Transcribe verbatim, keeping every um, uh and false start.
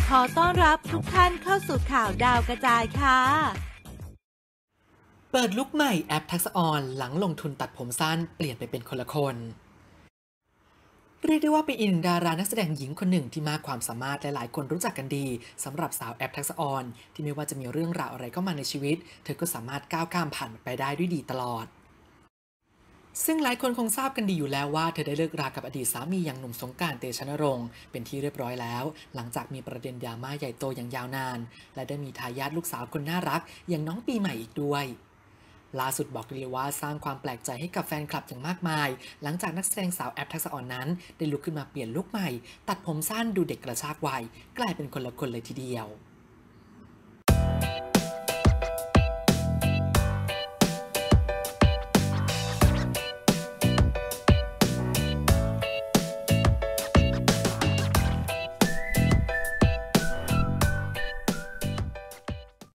ขอต้อนรับทุกท่านเข้าสู่ข่าวดาวกระจายค่ะเปิดลุคใหม่แอปทักษะออนหลังลงทุนตัดผมสั้นเปลี่ยนไปเป็นคนละคนเรียกได้ว่าเป็นอีกหนึ่งดารานักแสดงหญิงคนหนึ่งที่มากความสามารถและหลายคนรู้จักกันดีสำหรับสาวแอปทักษะออนที่ไม่ว่าจะมีเรื่องราวอะไรเข้ามาในชีวิตเธอก็สามารถก้าวข้ามผ่านไปได้ด้วยดีตลอดซึ่งหลายคนคงทราบกันดีอยู่แล้วว่าเธอได้เลิกรากับอดีตสามีอย่างหนุ่มสงกรานต์ เตชะนรงค์เป็นที่เรียบร้อยแล้วหลังจากมีประเด็นดราม่าใหญ่โตอย่างยาวนานและได้มีทายาทลูกสาวคนน่ารักอย่างน้องปีใหม่อีกด้วยล่าสุดบอกเลยว่าสร้างความแปลกใจให้กับแฟนคลับอย่างมากมายหลังจากนักแสดงสาวแอปทักษะออนนั้นได้ลุกขึ้นมาเปลี่ยนลุคใหม่ตัดผมสั้นดูเด็กกระชากวัยกลายเป็นคนละคนเลยทีเดียว